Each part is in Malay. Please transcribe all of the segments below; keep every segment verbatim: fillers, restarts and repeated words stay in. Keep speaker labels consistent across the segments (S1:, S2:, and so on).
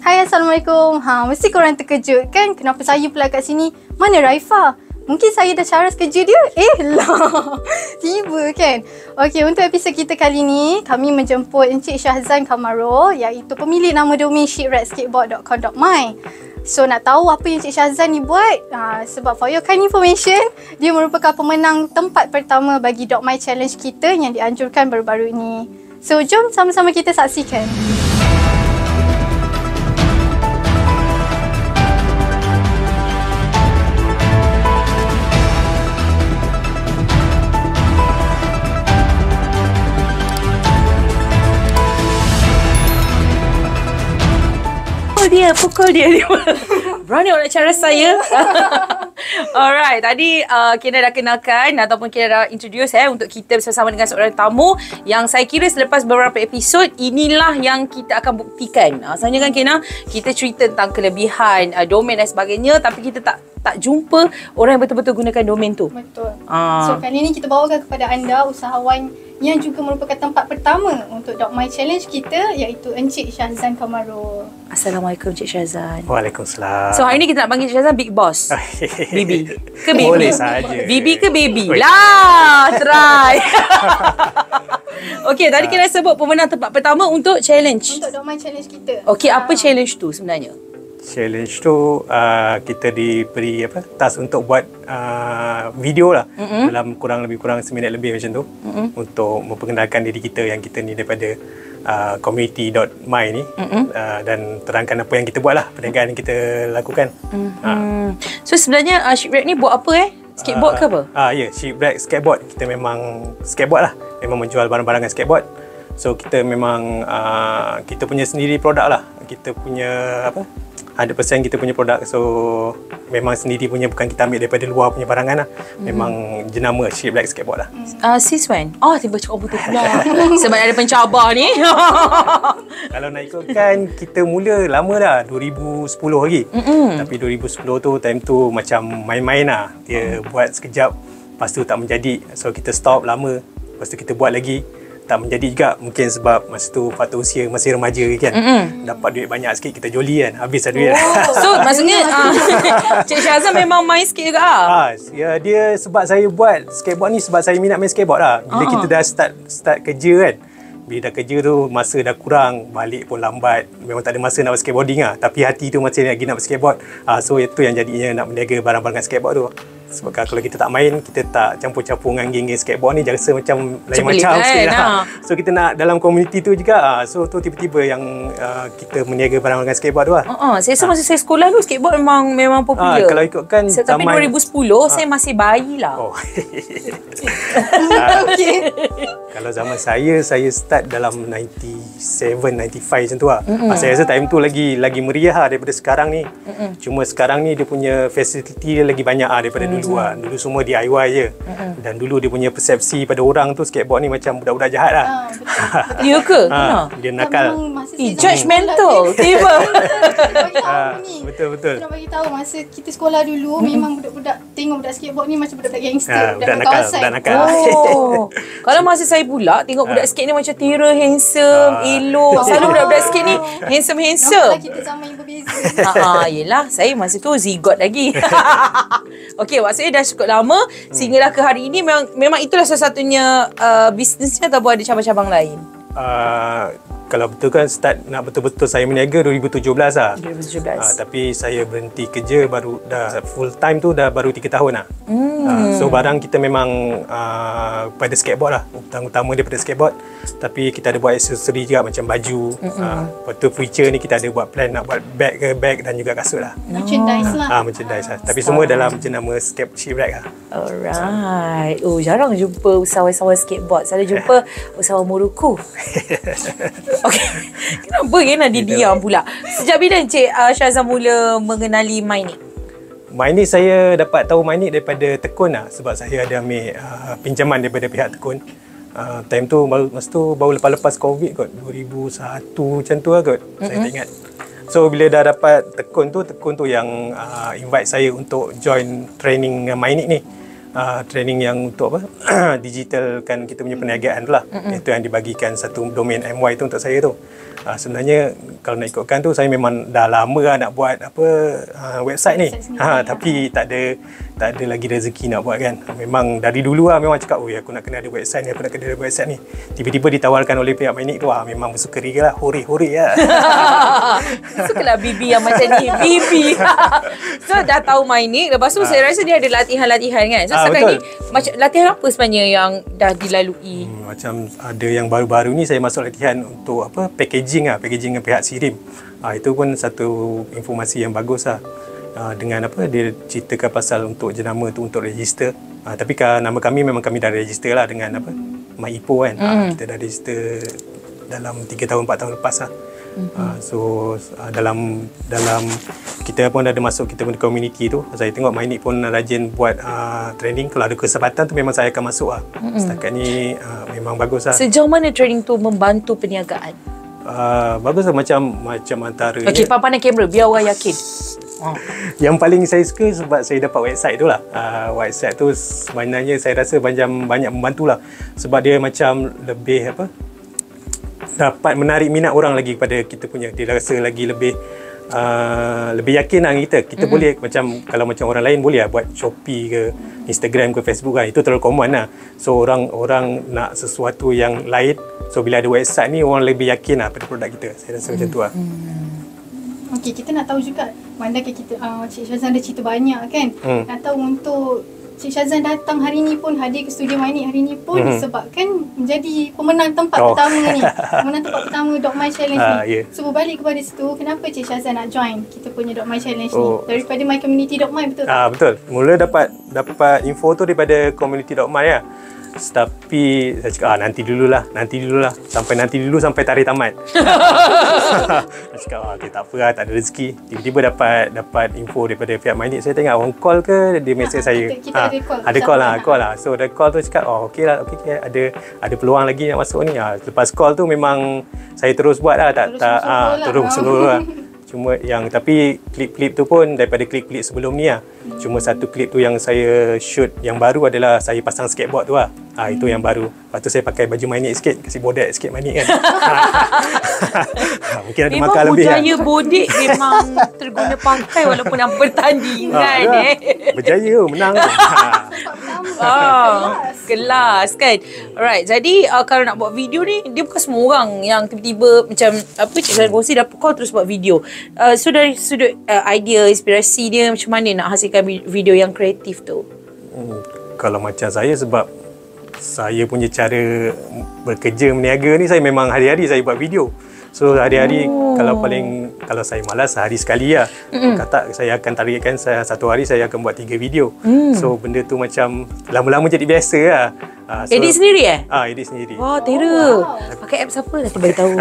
S1: Hai, Assalamualaikum. Ha, mesti korang terkejut kan kenapa saya pula kat sini? Mana Raifah? Mungkin saya dah caras kerja dia. Eh lah, tiba kan. Okey, untuk episod kita kali ni, kami menjemput Encik Syahzan Kamaro, iaitu pemilik nama domain shipwreck skateboard dot com dot my. So, nak tahu apa yang Encik Syahzan ni buat? Ha, sebab for your kind information, dia merupakan pemenang tempat pertama bagi .my challenge kita yang dianjurkan baru-baru ini. So, jom sama-sama kita saksikan.
S2: Dia pukul dia dia berani nak cara saya. Alright, tadi uh, Kena dah kenalkan ataupun Kena dah introduce eh untuk kita bersama dengan seorang tamu yang saya kira selepas beberapa episod inilah yang kita akan buktikan. Uh, sebenarnya kan Kena, kita cerita tentang kelebihan uh, domain dan sebagainya, tapi kita tak tak jumpa orang yang betul-betul gunakan domain tu.
S1: Betul.
S2: Uh.
S1: So kali ni kita bawakan kepada anda usahawan yang juga merupakan tempat pertama untuk .my challenge kita, iaitu Encik Syahzan Kamaro.
S2: Assalamualaikum Encik Syahzan.
S3: Waalaikumsalam.
S2: So hari ni kita nak panggil Encik Syahzan Big Boss. Bibi ke Baby?
S3: Boleh saja.
S2: Bibi ke Baby? Lah, try. Okey, tadi kita sebut pemenang tempat pertama untuk challenge.
S1: Untuk .my challenge kita.
S2: Okey, apa
S1: Ah.
S2: challenge tu sebenarnya?
S3: Challenge tu uh, kita diberi apa task untuk buat uh, video lah, mm-hmm. dalam kurang lebih kurang seminit lebih macam tu, mm-hmm. untuk memperkenalkan diri kita yang kita ni daripada uh, community dot my ni, mm-hmm. uh, dan terangkan apa yang kita buat lah, perniagaan yang kita lakukan.
S2: Mm-hmm. Uh. So sebenarnya uh, shipwreck ni buat apa eh? Skateboard uh, ke apa?
S3: Ah uh, ya, yeah, shipwreck skateboard. Kita memang skateboard lah, memang menjual barang-barang skateboard. So kita memang uh, kita punya sendiri produk lah, kita punya apa, one hundred percent kita punya produk. So memang sendiri punya, bukan kita ambil daripada luar punya barangan lah. Memang mm. jenama Shipwreck Skateboard lah.
S2: Uh, since when? Oh, tiba cakap betul pula. Sebab ada pencabar ni.
S3: Kalau nak ikutkan, kita mula lama dah, dua ribu sepuluh lagi. Mm-mm. Tapi dua ribu sepuluh tu, time tu macam main-main lah. Dia mm. buat sekejap, lepas tu tak menjadi. So kita stop lama, lepas tu kita buat lagi, tak menjadi juga. Mungkin sebab masa tu faktor usia masih remaja kan. Mm-hmm. Dapat duit banyak sikit, kita joli kan, habis dah duit.
S2: Oh. So maksudnya uh, Cik Syahzan memang main skate juga ah?
S3: Ha, ya, dia sebab saya buat skateboard ni sebab saya minat main skateboard lah. Bila uh-huh. kita dah start start kerja kan, bila dah kerja tu masa dah kurang, balik pun lambat, memang tak ada masa nak buat skateboarding lah. Tapi hati tu masih lagi nak buat skateboard. Ha, so itu yang jadinya nak meniaga barang-barang skateboard tu. Sebab kalau kita tak main, kita tak campur-campur dengan geng-geng skateboard ni, rasa macam lain macam sikit lah. So kita nak dalam komuniti tu juga. So tu tiba-tiba yang uh, kita meniaga barang-barang skateboard tu lah.
S2: Uh, uh, saya rasa masa saya sekolah tu skateboard memang memang popular.
S3: Uh, kalau ikutkan
S2: so, tapi dua ribu sepuluh uh, saya masih bayi lah.
S3: Oh. Okay. Kalau zaman saya, saya start dalam ninety-seven, ninety-five macam tu lah. Mm-hmm. Uh, saya rasa time tu lagi lagi meriah lah daripada sekarang ni. Mm-hmm. Cuma sekarang ni dia punya facility dia lagi banyak lah daripada mm-hmm. dulu lah. Dulu semua D I Y je. Mm-hmm. Dan dulu dia punya persepsi pada orang tu skateboard ni macam budak-budak jahat lah.
S1: Ah, betul.
S2: Ya ke?
S3: Ha, dia nakal.
S2: Eh, judgemental. Tiba.
S3: Betul-betul.
S1: Kita nak bagi tahu masa kita sekolah dulu, mm-hmm. memang budak-budak tengok budak skateboard ni macam budak-budak gangster,
S3: ha, budak nakal,
S1: kawasan.
S3: Budak nakal.
S2: Oh. Kalau masa saya pula tengok budak skate ni macam Tira, handsome, ha. elok. Selalu budak-budak skate ni handsome-handsome.
S1: Nampaklah kita zaman yang berbeza.
S2: Ha, yelah, saya masa tu zigot lagi. Okey, maksudnya dah cukup lama hmm. sehinggalah ke hari ini memang memang itulah salah satunya uh, bisnesnya ataupun ada cabang-cabang lain.
S3: Uh, kalau betul kan start nak betul-betul saya meniaga dua ribu tujuh belas lah.
S2: dua ribu tujuh belas.
S3: Uh, tapi saya berhenti kerja baru dah full time tu dah baru tiga tahun lah. Hmm. Uh, so barang kita memang uh, pada skateboard lah. Utama-utama daripada skateboard. Tapi kita ada buat aksesori juga macam baju. Mm-hmm. Uh, lepas tu future ni kita ada buat plan nak buat bag ke bag dan juga kasut lah.
S1: Merchandise lah.
S3: Ah, uh, merchandise lah. Tapi semua dalam jenama skate shipwreck lah.
S2: Alright. Oh, jarang jumpa usahawan-usahawan skateboard. Selalu jumpa usahawan Morocco. Okey. Kenapa kan ada diam pula? Sejak bila Encik uh, Syahzan mula mengenali main ni?
S3: Main ni saya dapat tahu main ni daripada Tekun lah. Sebab saya ada ambil uh, pinjaman daripada pihak Tekun. Uh, time tu, baru, masa tu baru lepas-lepas Covid kot. dua ribu satu macam tu lah kot. Mm-hmm. Saya tak ingat. So bila dah dapat Tekun tu, Tekun tu yang uh, invite saya untuk join training main ni. uh, training yang untuk apa digitalkan kita punya perniagaan tu lah. Mm-hmm. Itu yang dibagikan satu domain M Y tu untuk saya tu. Uh, sebenarnya kalau nak ikutkan tu saya memang dah lama lah nak buat apa uh, website ni. Ha, tapi tak ada tak ada lagi rezeki nak buat kan. Memang dari dulu lah memang cakap, oh aku nak kena ada website ni, aku nak kena ada website ni. Tiba-tiba ditawarkan oleh pihak Mynic tu, ah, memang bersukari lah, hore-hore lah.
S2: Sukalah Bibi yang macam ni, Bibi. So dah tahu Mynic, lepas tu ha. saya rasa dia ada latihan-latihan kan. So ha, sekarang ni macam latihan apa sebenarnya yang dah dilalui?
S3: Hmm, macam ada yang baru-baru ni saya masuk latihan untuk apa packaging lah, packaging dengan pihak Sirim. Ha, itu pun satu informasi yang bagus lah. Uh, dengan apa dia ceritakan pasal untuk jenama tu untuk register. Uh, tapi ka, nama kami memang kami dah register lah dengan apa MyIpo kan. Mm. Uh, kita dah register dalam tiga tahun empat tahun lepas lah. Mm-hmm. Uh, so uh, dalam dalam kita pun ada masuk kita punya community tu. Saya tengok Mynic pun rajin buat uh, training. Kalau ada kesempatan tu memang saya akan masuk lah. Mm-hmm. Setakat ni uh, memang bagus lah.
S2: Sejauh mana training tu membantu perniagaan?
S3: Uh, bagus lah macam macam antara.
S2: Okey, pandang kamera biar orang yakin.
S3: Oh. Yang paling saya suka sebab saya dapat website tu lah. Uh, website tu sebenarnya saya rasa banyak banyak membantu lah. Sebab dia macam lebih apa dapat menarik minat orang lagi kepada kita punya. Dia rasa lagi lebih uh, lebih yakin lah kita. Kita mm-hmm. boleh macam kalau macam orang lain boleh lah buat Shopee ke Instagram ke Facebook kan. Itu terlalu common lah. So orang orang nak sesuatu yang lain. So bila ada website ni orang lebih yakin lah pada produk kita. Saya rasa mm-hmm. macam tu lah.
S1: Okey, kita nak tahu juga mandangkan kita uh, Cik Syazan ada cerita banyak kan. Hmm. Nak tahu untuk Cik Syazan datang hari ni pun, hadir ke studio Mynic hari ni pun hmm. sebabkan menjadi pemenang tempat oh. pertama ni. Pemenang tempat pertama Dog My Challenge uh, ni. Yeah. So berbalik kepada situ, kenapa Cik Syazan nak join kita punya Dog My Challenge oh. ni? Daripada My Community Dog My, betul? Ah uh, betul.
S3: Mula dapat dapat info tu daripada Community Dog My lah. Tapi saya cakap ah, nanti dululah, nanti dululah. Sampai nanti dulu sampai tarikh tamat. Saya cakap ah, okay, tak apa lah, tak ada rezeki. Tiba-tiba dapat dapat info daripada pihak Mynic. Saya tengok orang call ke dia mesej ha, saya.
S1: Kita, kita ha, ada call.
S3: Ada call lah, call lah. So ada call tu cakap oh okey lah, okey okay, ada ada peluang lagi nak masuk ni. Ha, lepas call tu memang saya terus buat lah, tak
S1: terus
S3: tak ah ha, terus seluruh lah. Cuma yang tapi klip-klip tu pun daripada klip-klip sebelum ni lah. Hmm. Cuma satu klip tu yang saya shoot yang baru adalah saya pasang skateboard tu lah. Ha, itu yang baru. Lepas tu saya pakai baju Mynic sikit, kasih bodek sikit Mynic kan. Mungkin ada
S2: memang
S3: makan lebih kan.
S2: Memang bodek memang terguna pakai walaupun dalam pertandingan ha, eh.
S3: Berjaya menang.
S2: Oh, kelas kan. Alright, jadi uh, kalau nak buat video ni, dia bukan semua orang yang tiba-tiba macam apa Cik Syazan kongsi dapat call terus buat video. Uh, so dari sudut uh, idea, inspirasi dia macam mana nak hasilkan video yang kreatif tu?
S3: Hmm, kalau macam saya sebab saya punya cara bekerja meniaga ni saya memang hari-hari saya buat video. So hari-hari oh. kalau paling kalau saya malas sehari sekali lah. Mm-mm. Kata saya akan targetkan saya satu hari saya akan buat tiga video. Mm. So benda tu macam lama-lama jadi biasa lah. Uh, so,
S2: edit sendiri eh?
S3: Ah, edit sendiri.
S2: Wah, terror. Oh, wow. Pakai app siapa nanti bagi tahu.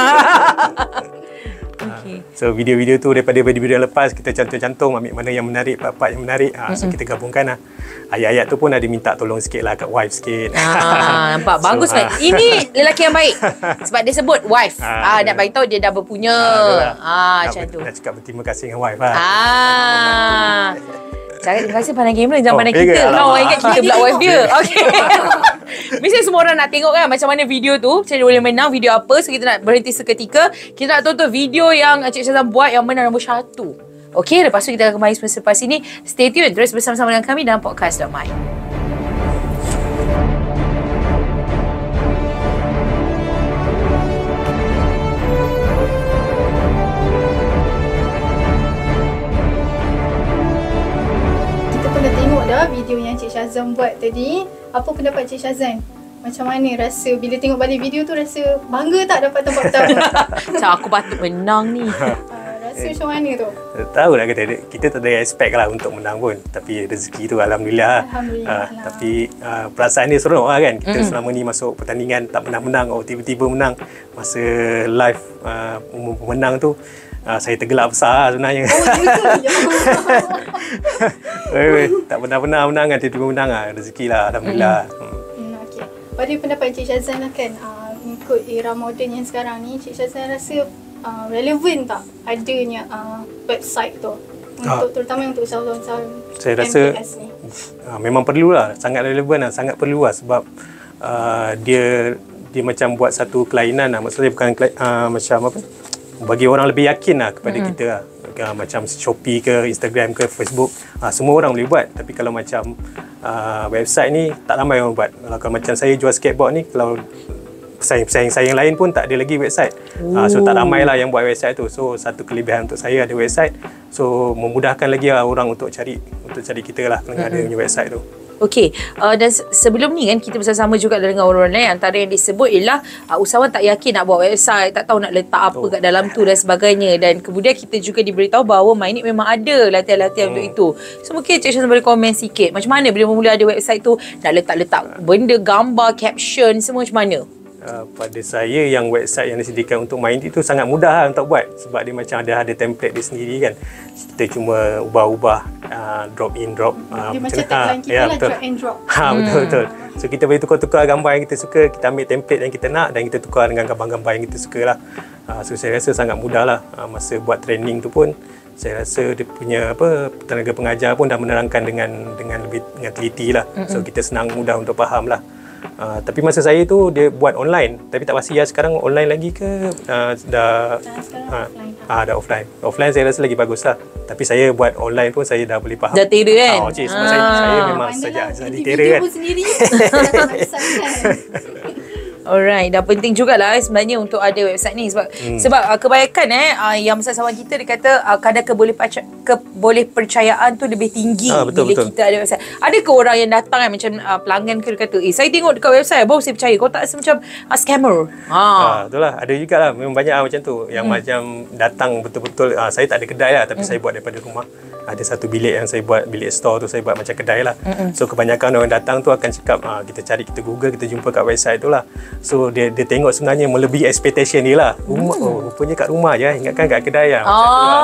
S2: Okay.
S3: So video-video tu daripada video-video yang lepas kita cantum-cantum ambil mana yang menarik, part-part yang menarik. Ha, so kita gabungkan lah. Ayat-ayat tu pun ada minta tolong sikit lah kat wife sikit.
S2: Ah, nampak bagus so, kan. Ha. Ini lelaki yang baik. Sebab dia sebut wife. Ah, ah nak bagi tahu dia dah berpunya. Ah, ah macam tu. Nak
S3: cakap berterima kasih dengan wife lah.
S2: Ah. Cakap terima kasih pandang kamera, jangan oh, pandang kita. Kalau orang ingat kita pula wife dia. Okey. Mesti semua orang nak tengok kan macam mana video tu, macam mana boleh menang, video apa. So kita nak berhenti seketika. Kita nak tonton video yang Cik Syazan buat yang menang nombor satu. Okey, lepas tu kita akan kembali selepas ini. Stay tune terus bersama-sama dengan kami dalam podcast Dog My.
S1: Video yang Cik Syazan buat tadi, apa pendapat Cik Syazan? Macam mana rasa bila tengok balik video tu, rasa bangga tak dapat tempat pertama?
S2: Macam aku patut menang ni.
S1: Uh, rasa eh, macam mana tu?
S3: Tahu lah kita, kita tak ada expect lah untuk menang pun. Tapi rezeki tu Alhamdulillah. Alhamdulillah. Uh, tapi uh, perasaan dia seronok lah kan. Kita mm-hmm. selama ni masuk pertandingan tak pernah menang. Oh tiba-tiba menang. Masa live uh, umum pemenang tu. Uh, saya tergelak besar sebenarnya. Oh, betul. Tak pernah-pernah menang kan, tiba-tiba menang lah. Rezeki lah, Alhamdulillah.
S1: Hmm. Hmm, okay. Pada pendapat Cik Syazan lah kan, uh, ikut era moden yang sekarang ni, Cik Syazan rasa uh, relevan tak adanya uh, website tu? untuk terutama untuk usahawan-usahawan
S3: Saya rasa
S1: M P S ni?
S3: uh, memang perlulah, sangat relevan lah, sangat perlu lah sebab uh, dia dia macam buat satu kelainan lah. Maksudnya bukan uh, macam apa, bagi orang lebih yakin lah kepada mm-hmm. kita lah. Uh, macam Shopee ke, Instagram ke, Facebook, uh, semua orang boleh buat. Tapi kalau macam uh, website ni tak ramai orang buat. Kalau, kalau macam saya jual skateboard ni, kalau pesaing-pesaing saya yang lain pun tak ada lagi website. Uh, so tak ramai lah yang buat website tu. So satu kelebihan untuk saya ada website. So memudahkan lagi lah orang untuk cari untuk cari kita lah dengan mm-hmm. adanya website tu.
S2: Okey, uh, dan sebelum ni kan kita bersama juga dengan orang lain, antara yang disebut ialah uh, usahawan tak yakin nak buat website, tak tahu nak letak apa oh. kat dalam tu dan sebagainya, dan kemudian kita juga diberitahu bahawa MyNit memang ada latihan-latihan hmm. untuk itu. So mungkin Cik Syazwan boleh komen sikit macam mana bila mula ada website tu, nak letak-letak benda, gambar, caption, semua macam mana?
S3: Uh, pada saya yang website yang disediakan untuk MyNit itu sangat mudah lah untuk buat sebab dia macam ada ada template dia sendiri kan. Kita cuma ubah-ubah, uh, drop in, drop. Uh,
S1: dia macam tagline kita
S3: ya,
S1: lah,
S3: betul.
S1: drag and drop.
S3: Ha, betul, betul. So kita boleh tukar-tukar gambar yang kita suka, kita ambil template yang kita nak dan kita tukar dengan gambar-gambar yang kita suka lah. Uh, so saya rasa sangat mudah lah. Uh, masa buat training tu pun saya rasa dia punya apa, tenaga pengajar pun dah menerangkan dengan dengan lebih dengan teliti lah. Mm-hmm. So kita senang, mudah untuk faham lah. Uh, tapi masa saya tu dia buat online, tapi tak pasti ya sekarang online lagi ke uh, dah uh, ah dah offline. Offline saya rasa lagi bagus lah. Tapi saya buat online pun saya dah boleh faham.
S2: Dah tera kan?
S3: Oh, cik, sebab ah. saya, saya memang sejak jadi tera kan.
S1: Sendiri.
S2: Alright, dah penting jugalah eh, sebenarnya untuk ada website ni sebab hmm. sebab uh, kebanyakan eh uh, yang usahawan kita dia kata uh, kadar keboleh keboleh percayaan tu lebih tinggi ah, betul, bila betul. kita ada website. Ada ke orang yang datang kan macam uh, pelanggan ke dia kata, "Eh, saya tengok dekat website baru saya percaya." Kau tak rasa macam uh, scammer? Ha.
S3: Ah, itulah, ada jugalah, memang banyak lah macam tu yang hmm. macam datang betul-betul uh, saya tak ada kedai lah tapi hmm. saya buat daripada rumah. Ada satu bilik yang saya buat, bilik store tu saya buat macam kedai lah. Mm-mm. So kebanyakan orang datang tu akan cakap, ah, kita cari, kita Google, kita jumpa kat website tu lah. So dia dia tengok sebenarnya melebihi expectation dia lah. Rumah, mm. oh, rupanya kat rumah je, ingatkan kat kedai lah. Macam
S2: oh.
S3: tu lah.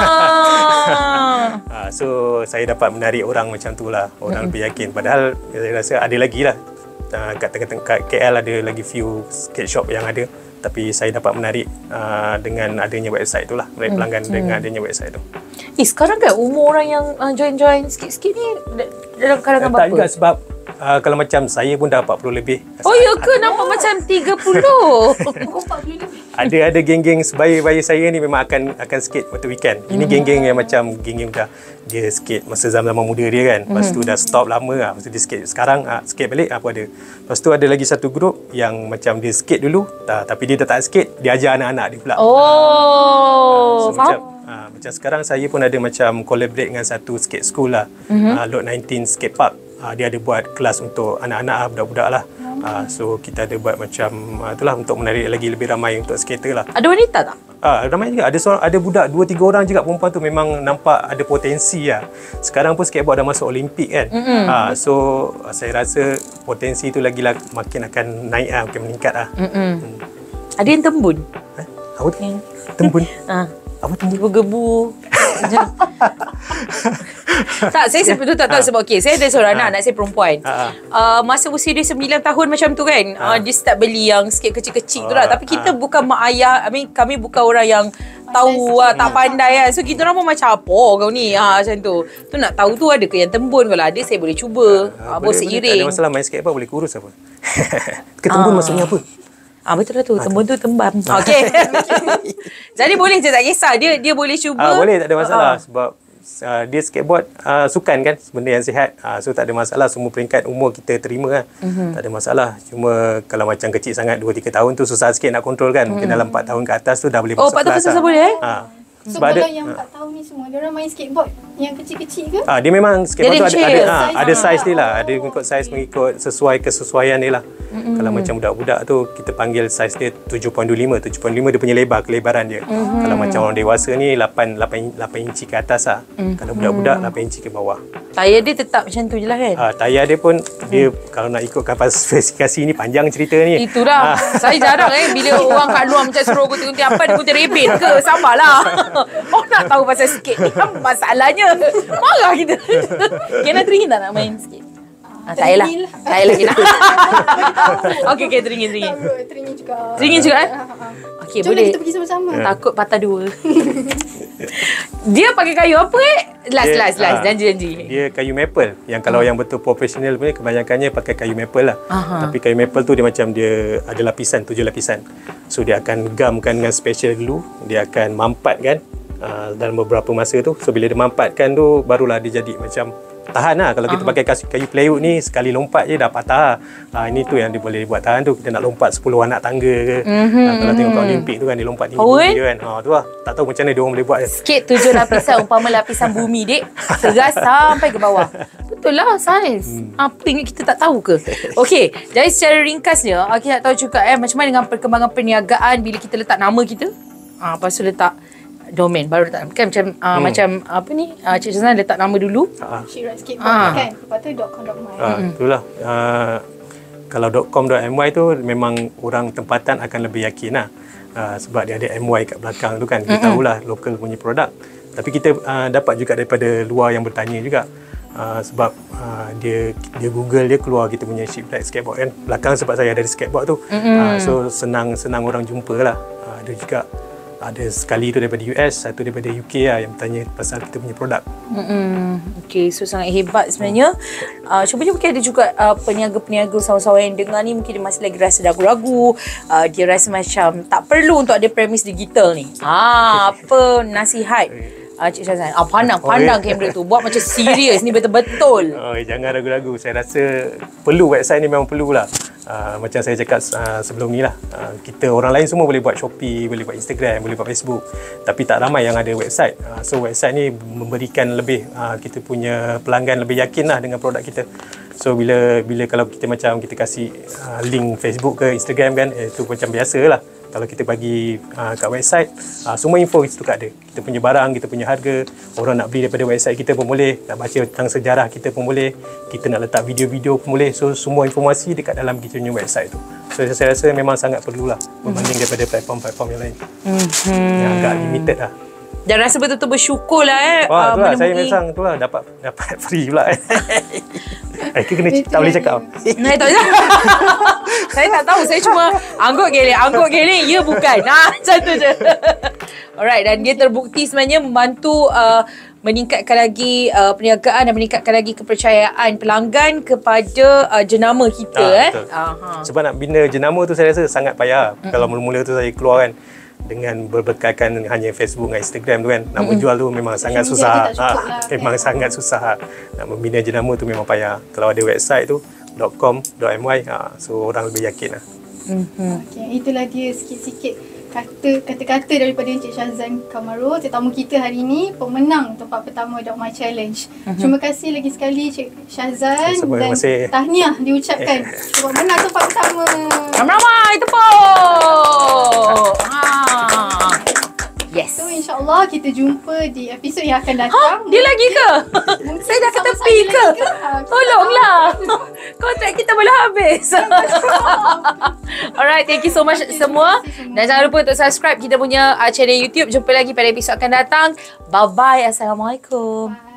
S3: ah, so saya dapat menarik orang macam tu lah. Orang Mm-mm. lebih yakin. Padahal saya rasa ada lagi lah. Uh, kat tengah-tengah K L ada lagi few skate shop yang ada. Tapi saya dapat menarik uh, dengan adanya website tu lah. Menarik pelanggan hmm. dengan adanya website tu.
S2: Eh, sekarang kan umur orang yang uh, join-join sikit-sikit ni dalam kalangan berapa?
S3: Tak juga sebab uh, kalau macam saya pun dah empat puluh lebih.
S2: Oh ya ke? Nampak oh. macam tiga puluh.
S1: Oh, empat puluh lebih.
S3: Ada ada geng-geng sebaya-baya saya ni memang akan akan skate waktu weekend. Ini mm-hmm. geng-geng yang macam geng-geng dah dia skate masa zaman-zaman muda dia kan. Lepas mm-hmm. tu dah stop lama lah. Lepas tu dia skate. Sekarang ah, skate balik apa ada. Lepas tu ada lagi satu grup yang macam dia skate dulu ah, tapi dia dah tak skate, dia ajar anak-anak dia pula.
S2: Oh,
S3: ah, so macam ah, macam sekarang saya pun ada macam collaborate dengan satu skate school lah. Mm-hmm. ah, Lot nineteen Skate Park. Ah, dia ada buat kelas untuk anak-anak, budak-budak lah. Ah, so kita ada buat macam ah, itulah untuk menarik lagi lebih ramai untuk skater lah.
S2: Ada wanita tak?
S3: Ah, ramai juga. Ada seorang, ada budak dua tiga orang juga perempuan tu memang nampak ada potensi lah. Sekarang pun skateboard dah masuk Olimpik kan. Mm-hmm. Ah, so saya rasa potensi tu lagi lah makin akan naik lah, makin meningkat lah. Mm-hmm. Hmm.
S2: Ada yang tembun?
S3: Eh? Apa tu? Tembun?
S2: Ah.
S3: Apa tu?
S2: Gebu-gebu. Tak, saya sebetulnya tak tahu sebab okey, saya ada seorang anak, anak saya perempuan. Uh, masa usia dia sembilan tahun macam tu kan, uh, dia start beli yang skate kecil-kecil tu lah. Tapi kita bukan mak ayah, I mean, kami bukan orang yang tahu lah, tak pandai kan. So kita orang pun macam apa kau ni, ha, macam tu. Tu nak tahu tu ada ke yang tembun. Kalau ada saya boleh cuba. Uh, boleh, seiring.
S3: Tak ada masalah main skateboard boleh kurus apa. Ketembun uh. maksudnya apa?
S2: Ah, betul lah tu. Tembun tu tembam. Okey. Jadi boleh je, tak kisah. Dia dia boleh cuba.
S3: Ah, boleh, tak ada masalah. Uh. Sebab uh, dia skateboard uh, sukan kan, benda yang sihat. Uh, so tak ada masalah. Semua peringkat umur kita terima lah. Mm-hmm. Tak ada masalah. Cuma kalau macam kecil sangat, dua tiga tahun tu susah sikit nak kontrol kan. Mungkin mm. dalam empat tahun ke atas tu dah boleh
S2: oh,
S3: masuk kelas. Oh, empat tahun
S2: susah boleh eh?
S3: Uh.
S1: So sebab kalau ada, yang empat tahun ni semua, dia orang main skateboard yang kecil-kecil ke?
S3: Ah, dia memang skateboard
S2: dia
S3: tu ada ada, ha,
S1: size
S3: ada size dia lah.
S1: Oh.
S3: Ada mengikut saiz, mengikut sesuai kesesuaian dia lah. Mm-hmm. Kalau macam budak-budak tu kita panggil saiz dia tujuh perpuluhan dua lima. tujuh perpuluhan lima dia punya lebar, kelebaran dia. Mm-hmm. Kalau macam orang dewasa ni lapan inci ke atas lah. Mm-hmm. Kalau budak-budak lapan inci ke bawah.
S2: Tayar dia tetap macam tu je lah kan?
S3: Ah, tayar dia pun dia mm. kalau nak ikutkan spesifikasi ni panjang cerita ni.
S2: Itulah. Ah. Saya jarang eh bila orang kat luar macam suruh gunting-gunting apa, dia gunting rebit ke? Sabarlah. Oh, nak tahu pasal skate ni apa masalahnya? Marah kita. Kena teringin tak nak main skate? Ah, tak payahlah.
S1: Teringin lah.
S2: Tak payahlah kita. Okey, okey, teringin, teringin.
S1: Tak kot, teringin juga.
S2: Teringin juga, eh?
S1: Ha, ha, ha.
S2: Okey,
S1: Jom
S2: boleh.
S1: kita pergi sama-sama.
S2: Takut patah dua. Dia pakai kayu apa eh? Last,
S3: Dia,
S2: last, last.
S3: ah,
S2: Janji-janji.
S3: Dia kayu maple. Yang kalau yang betul profesional punya kebanyakannya pakai kayu maple lah.
S2: Aha.
S3: Tapi kayu maple tu dia macam dia ada lapisan, tujuh lapisan. So dia akan gamkan dengan special glue. Dia akan mampatkan uh, dalam beberapa masa tu. So bila dia mampatkan tu barulah dia jadi macam tahan lah. Kalau kita
S2: Aha.
S3: pakai kayu plywood ni sekali lompat je dah patah. Ha, ini tu yang dia boleh buat tahan tu. Kita nak lompat sepuluh anak tangga ke.
S2: Mm-hmm.
S3: Ha, kalau tengok kat Olimpik tu kan dia lompat tinggi
S2: Oh,
S3: tinggi kan. Ha, tu lah. Tak tahu macam mana dia orang boleh buat je.
S2: Sikit tujuh lapisan umpama lapisan bumi, dek. Teras sampai ke bawah. Betul lah, sains. Hmm. Apa ingat kita tak tahu ke? Okey, jadi secara ringkasnya, kita nak tahu juga eh, macam mana dengan perkembangan perniagaan bila kita letak nama kita. Ah, lepas tu letak domain, baru letak kan macam uh,
S3: Hmm.
S2: macam apa ni, uh, Cik Syazan letak nama dulu.
S3: Ha.
S1: Syirat skateboard
S2: Ah.
S1: kan. Lepas tu dot com dot my.
S3: Ha, itulah. Uh, kalau .com.my tu memang orang tempatan akan lebih yakin lah. Uh, sebab dia ada M Y kat belakang tu kan. Kita
S2: Mm-mm.
S3: tahulah local punya produk. Tapi kita uh, dapat juga daripada luar yang bertanya juga. Uh, sebab uh, dia dia Google dia keluar kita punya Shipwright Skateboard kan. Belakang sebab saya ada di skateboard tu. Uh, so senang senang orang jumpa lah. Uh, ada juga ada sekali tu daripada U S, satu daripada U K lah yang bertanya pasal kita punya produk.
S2: Mm-mm. Okay, so sangat hebat sebenarnya. Uh, Cuba-cuba mungkin ada juga uh, peniaga-peniaga sahawa-sahawa yang dengar ni mungkin dia masih lagi rasa ragu-ragu. Uh, dia rasa macam tak perlu untuk ada premis digital ni. Ah, apa nasihat uh, Cik Syazan? Ah, pandang-pandang
S3: Oh,
S2: kamera tu. Buat macam serius ni betul-betul.
S3: Oh, jangan ragu-ragu. Saya rasa perlu website ni memang perlulah. Uh, macam saya cakap uh, sebelum ni lah. Uh, kita orang lain semua boleh buat Shopee, boleh buat Instagram, boleh buat Facebook. Tapi tak ramai yang ada website. Uh, so website ni memberikan lebih uh, kita punya pelanggan lebih yakin lah dengan produk kita. So bila bila kalau kita macam kita kasih uh, link Facebook ke Instagram kan, eh, itu macam biasa lah. Kalau kita bagi uh, kat website, uh, semua info itu kat ada. Kita punya barang, kita punya harga, orang nak beli daripada website kita pun boleh, nak baca tentang sejarah kita pun boleh, kita nak letak video-video pun boleh. So semua informasi dekat dalam kita punya website tu. So saya rasa memang sangat perlulah berbanding daripada platform-platform yang lain.
S2: Mm-hmm.
S3: Yang agak limited lah.
S2: Dan rasa betul-betul bersyukur lah eh.
S3: Wah,
S2: uh,
S3: tu lah, saya
S2: menemui-
S3: memang tu lah dapat dapat free pula. Eh, kita kena tak boleh cakap.
S2: Nah, tak saya tak tahu. Saya cuma anggut geleng, anggut geleng. Ya, bukan. Nah, macam tu je. Alright, dan dia terbukti sebenarnya membantu uh, meningkatkan lagi uh, perniagaan dan meningkatkan lagi kepercayaan pelanggan kepada uh, jenama kita.
S3: Ah,
S2: eh.
S3: betul.
S2: Aha.
S3: Sebab nak bina jenama tu saya rasa sangat payah. Mm-hmm. Kalau mula-mula tu saya keluar kan dengan berbekalkan hanya Facebook dan Instagram tu kan, nak
S2: Mm-mm.
S3: menjual tu memang sangat
S1: media
S3: susah.
S1: tak cukup
S3: Ha,
S1: lah,
S3: memang
S1: kan?
S3: sangat susah. Nak membina jenama tu memang payah. Kalau ada website tu .com, .my, ha, so orang lebih yakin lah.
S2: Mm-hmm.
S1: Okay, itulah dia sikit-sikit kata kata-kata daripada Encik Syazan Kamaro, tetamu kita hari ini, pemenang tempat pertama Dot My Challenge. Uh-huh. Terima kasih lagi sekali Encik Syazan
S3: Terima
S1: dan
S3: kasih.
S1: tahniah diucapkan sebab menang tempat pertama.
S2: Ramai-ramai tepuk. Ha. Yes.
S1: So insya-Allah kita jumpa di episod yang akan
S2: Ha,
S1: datang.
S2: dia lagi ke?
S1: Mungkin
S2: Saya dah ke
S1: bersama
S2: tepi
S1: saya
S2: ke?
S1: lagi Ha, kita
S2: Tolonglah. Kontrak kita boleh habis. Alright, thank you so much
S1: Terima kasih
S2: semua.
S1: semua.
S2: Dan jangan lupa untuk subscribe kita punya uh, channel YouTube. Jumpa lagi pada episod akan datang. Bye-bye. Assalamualaikum.
S1: Bye.